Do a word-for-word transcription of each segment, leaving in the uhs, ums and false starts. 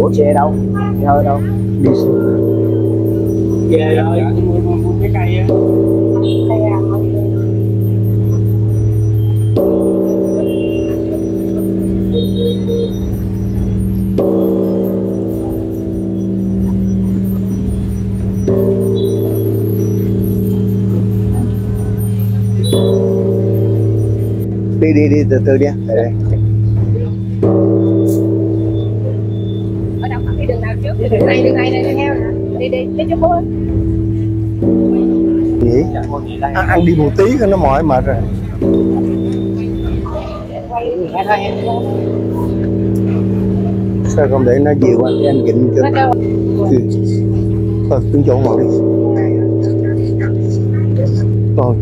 Ủa xe đâu? Xe hơi đâu? Đi xuống. Về rồi, mua cái cây á. Cây à, Đi đi đi từ từ đi. Đây đây. ở đâu đi đường nào trước? Đường này, đường này này theo nè. Đi đi, đi cho cô. Nghỉ. À, ăn đi một tí cho nó mỏi mệt rồi. Sao không để nó nhiều anh để anh gịnh cho. Thôi xuống chỗ ngồi đi. Rồi.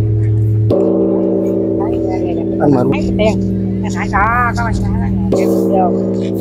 Anh mệt. Mấy cái tiền. Nó phải có, có anh nói là kêu vô.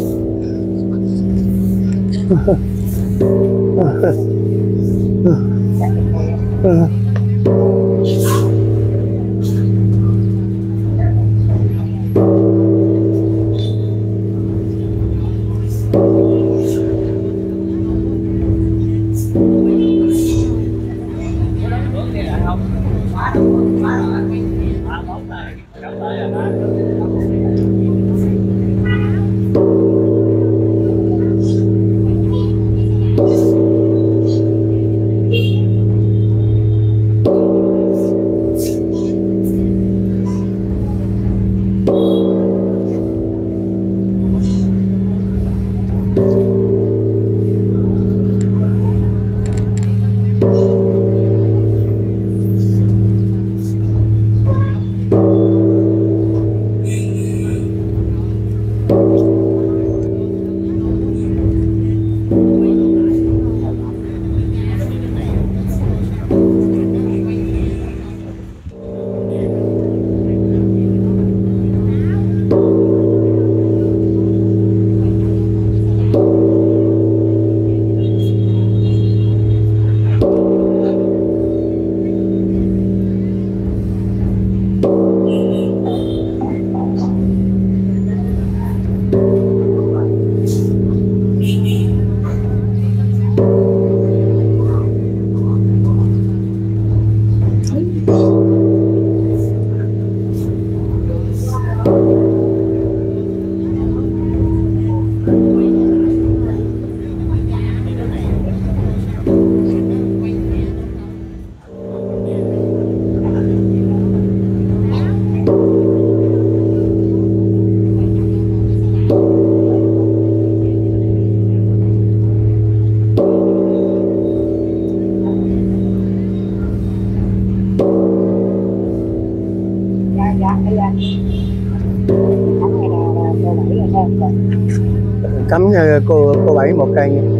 Cắm cho cô cô Bảy một cây nha.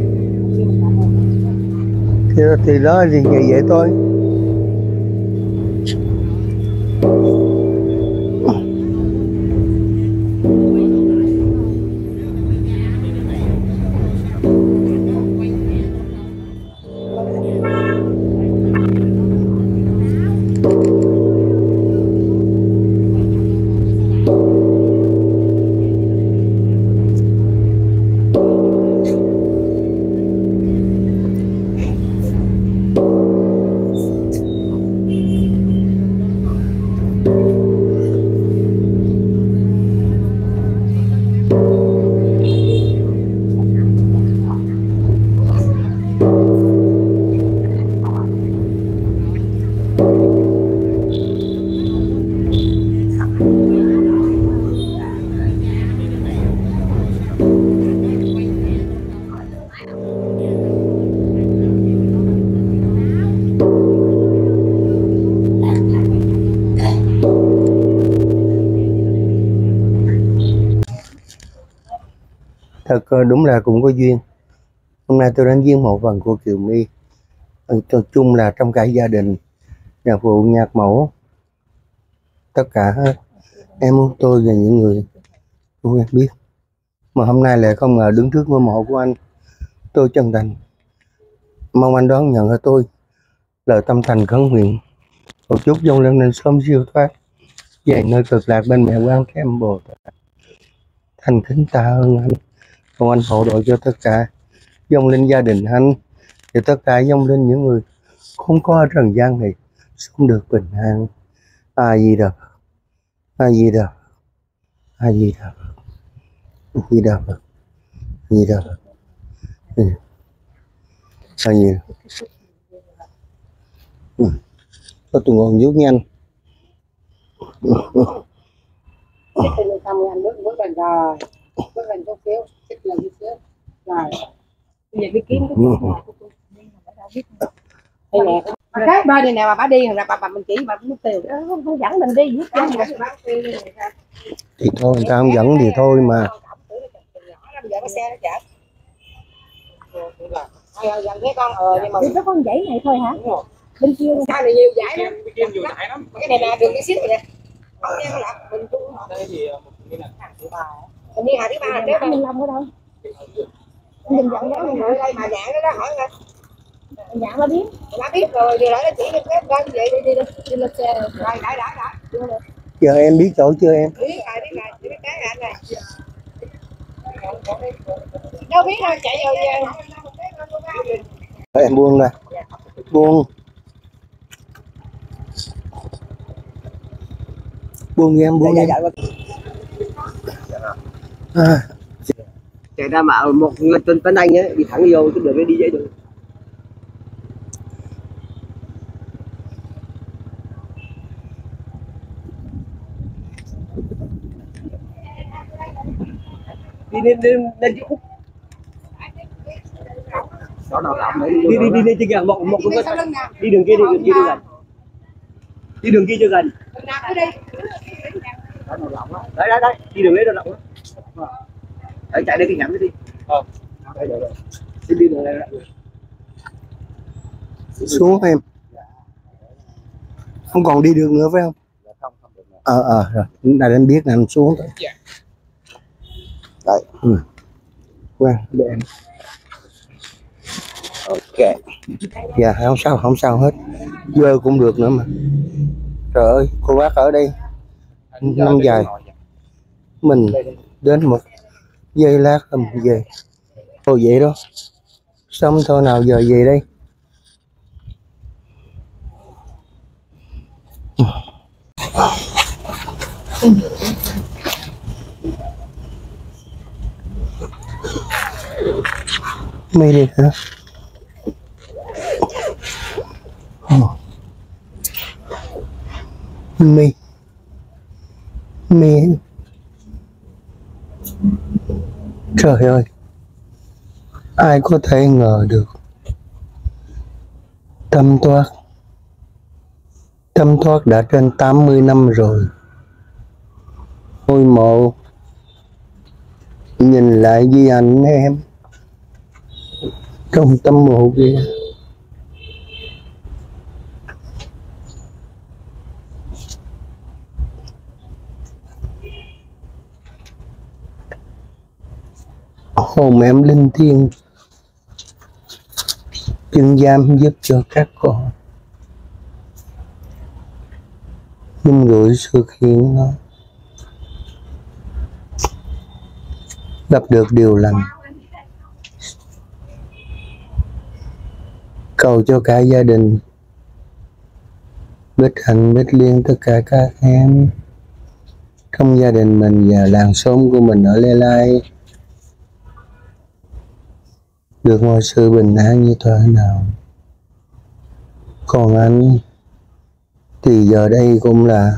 Thì, thì đó thì vậy, vậy thôi. Thật đúng là cũng có duyên. Hôm nay tôi đến viếng mộ phần của Kiều My. Nói chung là trong cả gia đình, nhạc phụ, nhạc mẫu, tất cả hết. Em muốn tôi và những người tôi quen biết. Mà hôm nay lại không ngờ đứng trước ngôi mộ của anh. Tôi chân thành mong anh đón nhận ở tôi lời tâm thành khấn nguyện, cầu chúc dông lên nên sớm siêu thoát về nơi cực lạc bên mẹ Quan Thế Âm Bồ Tát. Thành kính tạ ơn anh Còn anh hộ độ cho tất cả dâng lên gia đình anh, thì tất cả dâng lên những người không có ở trần gian này sống được bình an. A Di Đà Phật, A Di Đà Phật, A Di Đà Phật, A Di Đà Phật, A Di Đà Phật, A Di Đà Phật. Ừ. Có tôi ngon giúp nhanh. Xích lên xong anh bước bước lên rồi, bước lên chút xíu, xích lên chút xíu, rồi. Bây giờ đi kiếm cái con nào của tôi, nhưng mà đã biết. Đây nè, cái bên này nè mà bà đi, thằng bà bà mình chỉ bà cũng tiêu, không không dẫn mình đi giúp cho. Thì thôi người ta không dẫn thì thôi mà. Giờ cái xe nó chở. Gần cái con ờ nhưng mà nó con dãy này thôi hả? Bên kia sao này nhiều dãy lắm. Nhiều dãy lắm. Cái này là đường cái xích này nè. Mình chung Đây thì như là hàng thứ ba. mình đi hàng thứ ba là trước Minh Long ở đâu? Mình dẫn đó mình ở đây mà nhạn đó hỏi coi. Nhạn nó biết, nó biết rồi thì lại nó chỉ cái con vậy đi đi đi đi lên xe rồi đã đã đã. Giờ em biết chỗ chưa em? Biết rồi biết rồi, biết cái anh này. Đâu biết đâu chạy vào về. Em buông ra, buông, buông em buông em. À. Chạy ra mà một người tên tên anh ấy đi thẳng vô cái đường ấy đi dễ được. Đi lên lên lên chỗ đó nào làm đấy. Đi đi đi lên trên kìa, một một cái đi đường kia đi đường kia đi gần. Đi đường kia chưa gần. Đấy đấy đấy, đi đường đấy nó rộng lắm. Đấy chạy đến cái nhắm đi. Ờ. Đây rồi. Đi đi đường này. Xuống em. Không còn đi đường nữa phải không? Ờ ờ rồi, này anh biết là anh xuống thôi. Đấy. Ừ. Qua để em. Ok. Dạ không sao, không sao hết. Dơ cũng được nữa mà. Trời ơi, cô bác ở đây năm dài. Mình đến một giây lát là mình về. Thôi vậy đó. Xong thôi nào giờ về đây. Mày đi hả? Mày Mày trời ơi, ai có thể ngờ được Tâm Thoát Tâm Thoát đã trên tám mươi năm rồi. Ngôi mộ nhìn lại di ảnh em trong tâm mộ kia. Hồn em linh thiêng chứng giam giúp cho các con. Nhưng rủi sự khiến nó gặp được điều lành. Cầu cho cả gia đình Bích Hạnh, Bích Liên, tất cả các em trong gia đình mình và làng xóm của mình ở Lê Lai được mọi sự bình an như thế nào. Còn anh thì giờ đây cũng là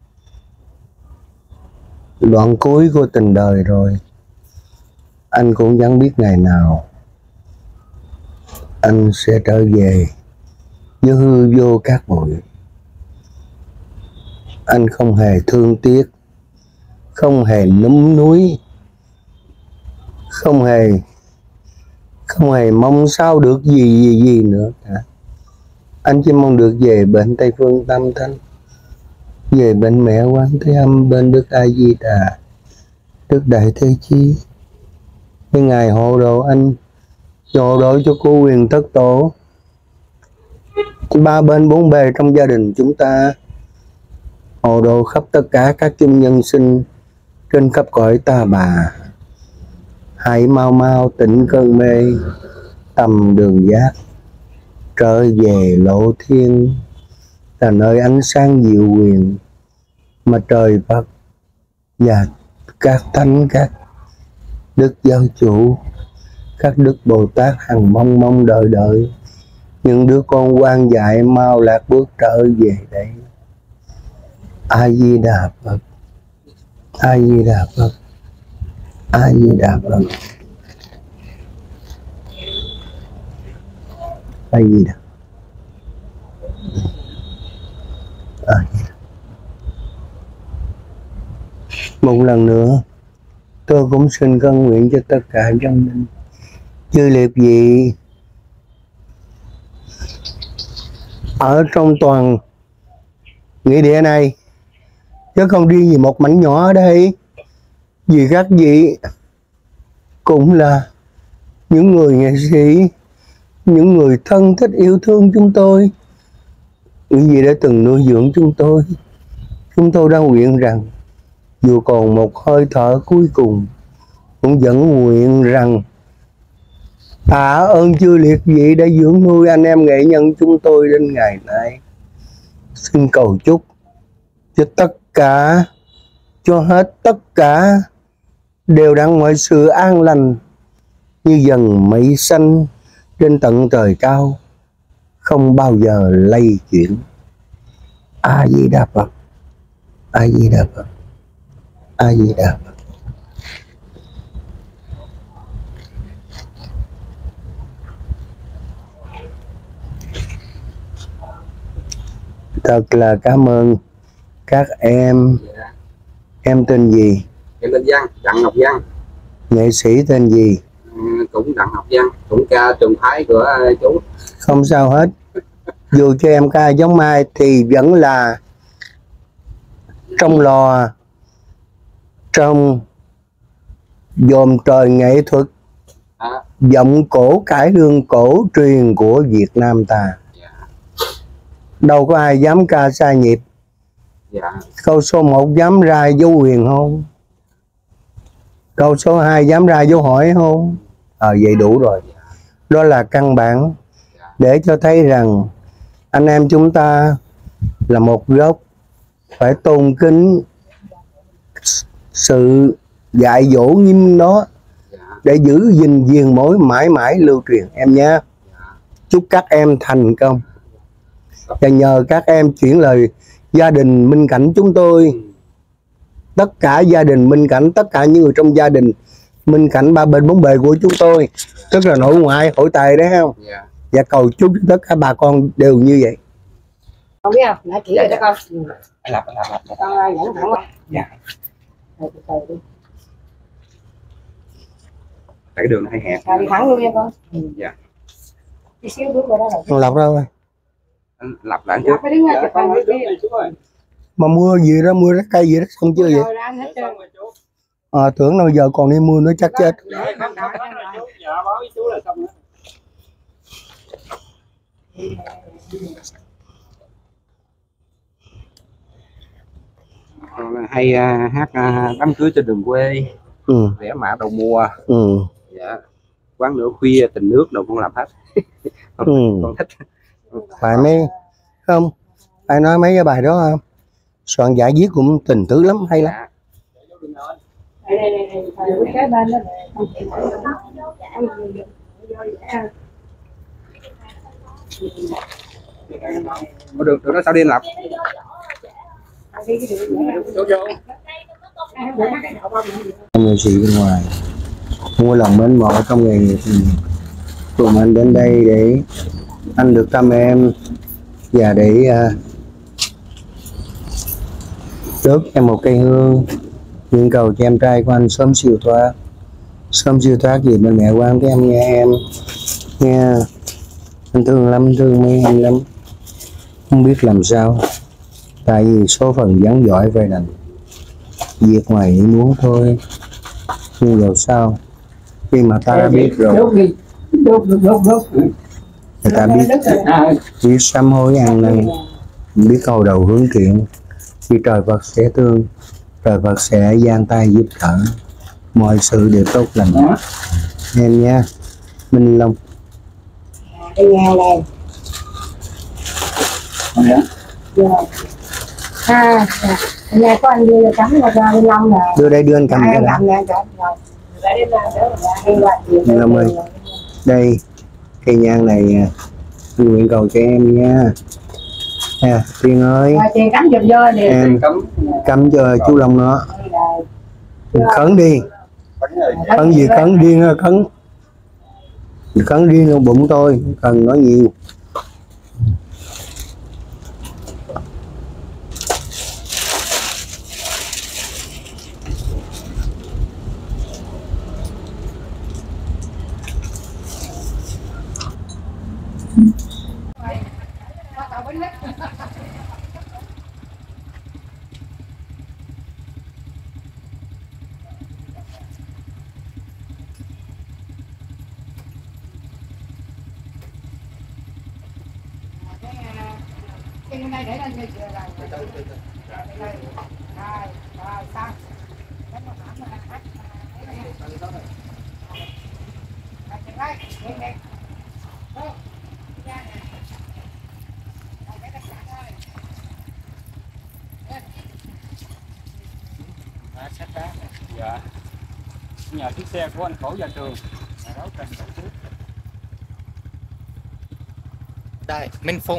đoạn cuối của tình đời rồi. Anh cũng chẳng biết ngày nào anh sẽ trở về với hư vô cát bụi. Anh không hề thương tiếc, không hề núm núi, không hề không hề mong sao được gì gì gì nữa cả. Anh chỉ mong được về bên Tây Phương Tam Thanh, về bên mẹ Quán Thế Âm, bên Đức A Di Đà, Đức Đại Thế Chí. Cái ngày hộ độ anh, hộ độ cho cô Quyền Thất Tổ, ba bên bốn bề trong gia đình chúng ta, hộ độ khắp tất cả các chung nhân sinh trên khắp cõi ta bà. hãy mau mau tỉnh cơn mê, tâm đường giác trở về lộ thiên, là nơi ánh sáng diệu quyền mà trời Phật và các thánh, các đức giáo chủ, các đức Bồ Tát hằng mong mong đợi đợi những đứa con quan dại mau lạc bước trở về đây. A Di Đà Phật, A Di Đà Phật, A Di Đà Phật, A Di Đà. À, một lần nữa tôi cũng xin căn nguyện cho tất cả dân linh chư liệt vị ở trong toàn nghĩa địa này, chứ không riêng gì một mảnh nhỏ ở đây, vì các vị cũng là những người nghệ sĩ, những người thân thích yêu thương chúng tôi, những gì đã từng nuôi dưỡng chúng tôi. Chúng tôi đang nguyện rằng dù còn một hơi thở cuối cùng, cũng vẫn nguyện rằng tạ ơn chư liệt vị đã dưỡng nuôi anh em nghệ nhân chúng tôi đến ngày nay. Xin cầu chúc cho tất cả, cho hết tất cả đều đặng mọi sự an lành như dần mây xanh trên tận trời cao, không bao giờ lay chuyển. A Di Đà Phật, A Di Đà Phật, A Di Đà Phật. Thật là cảm ơn các em. Em tên gì? Em tên Văn, Đặng Ngọc Văn. Nghệ sĩ tên gì? Ừ, cũng Đặng Ngọc Văn, cũng ca trường phái của chú. Không sao hết. Dù cho em ca giống Mai thì vẫn là trong lò, trong dòm trời nghệ thuật, À, giọng cổ cải lương cổ truyền của Việt Nam ta. dạ, Đâu có ai dám ca sai nhịp. dạ, Câu số một dám ra dấu huyền không? Câu số hai dám ra dấu hỏi không? Ờ à, vậy đủ rồi. Đó là căn bản để cho thấy rằng anh em chúng ta là một gốc, phải tôn kính sự dạy dỗ nghiêm đó dạ, để giữ gìn viền mối mãi mãi lưu truyền em nhé. Chúc các em thành công và nhờ các em chuyển lời gia đình Minh Cảnh chúng tôi, tất cả gia đình Minh Cảnh, tất cả những người trong gia đình Minh Cảnh ba bên bốn bề của chúng tôi, tức là nội ngoại hội tài đấy không? dạ. Và cầu chúc tất cả bà con đều như vậy. Con biết không? Nãy chỉ rồi đó con. Lặp, lặp, lặp. Con dẫn thẳng qua. Dạ. Rồi từ từ đi. Tại cái đường nó hay hẹp. Rồi đi thẳng luôn nha con. Dạ. Đi xíu bước qua đó rồi. Con lọc ra thôi. Lặp lại trước. Phải đứng ra chụp hình đi. Mà mưa gì đó, mưa đất cây gì đó xong chưa vậy? Rồi ra anh hết trơn. À, tưởng đâu giờ còn đi mưa nữa chắc chết. Để không đợi hết rồi. Dạ, báo với chú là xong hết. Hay uh, hát uh, đám cưới trên đường quê, Ừ. vẽ mã đầu mùa. Ừ. Dạ. Quán nửa khuya, tình nước đâu con làm hết. Con, Ừ. con thích. Phải mấy không? Ai nói mấy cái bài đó không? Soạn giả viết cũng tình tứ lắm, hay lắm. Dạ. Đây đây đây đây. Cái cái bên đó. Có được, được đó sao đi lập. Nghệ sĩ bên ngoài mua lòng mến mộ trong nghề nghiệp mình, cùng anh đến đây để anh được thăm em và để uh, đốt em một cây hương, nguyện cầu cho em trai của anh sớm siêu thoát, sớm siêu thoát gì bên mẹ quan với em nha em nha. Anh thương lắm, thương mấy em lắm, không biết làm sao, tại vì số phận vắng giỏi vậy đành việc ngoài ý muốn thôi. Nhưng rồi sao, khi mà ta đã biết rồi, người ta biết biết sám hối ăn năn, biết cầu đầu hướng thiện, thì trời Phật sẽ thương, trời Phật sẽ giang tay giúp đỡ. mọi sự đều tốt lành em nha. Minh Long. Đây nhà này. Dạ. À, dạ. Nhà có anh đưa cắm là ra Minh Long nè. Đưa đây, đưa anh cầm cái đã. Minh Long ơi, đây cây nhang này anh nguyện cầu cho em nha. À, Tiên ơi, Tiền cắm giùm vô nè. em cắm cho chú Long nó. Khấn đi, khấn gì khấn điên ơi, khấn khấn điên trong bụng tôi, cần nói nhiều. Bên đây để lên như vậy là rồi, rồi, xong. Đã sách đá. Dạ. Nhờ chiếc xe của anh Cổ Gia Trường. Đấu tranh tổ chức. Đây, Minh Phụng.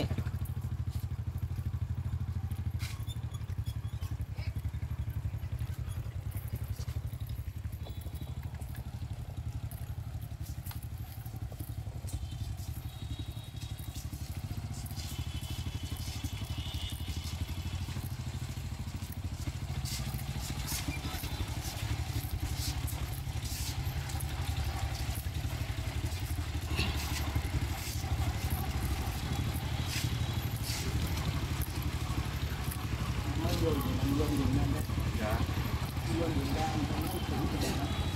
Dạ.